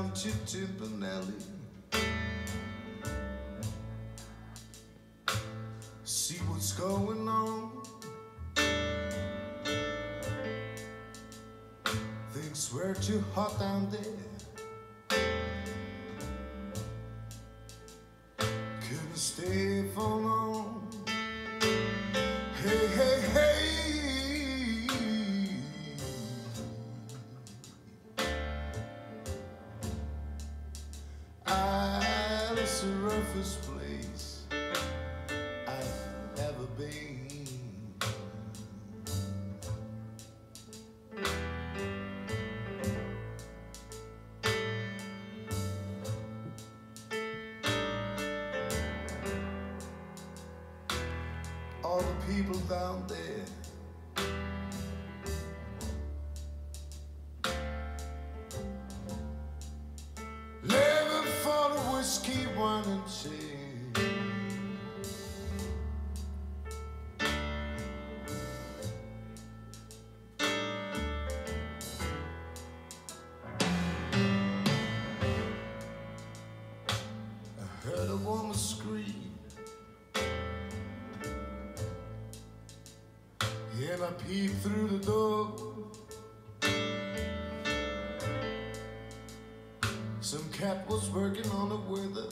down to Timpanelli. See what's going on. Things were too hot down there. Couldn't stay for long. Hey, hey, hey. It's the roughest place I've ever been. All the people down there, living for the whiskey, wine and cheese. I heard a woman scream, and I peeked through the door. Some cat was working on the weather.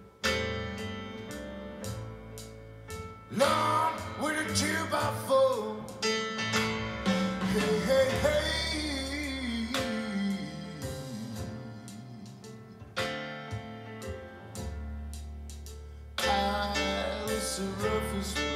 Lord, with a 2x4. Hey, hey, hey. It's the roughest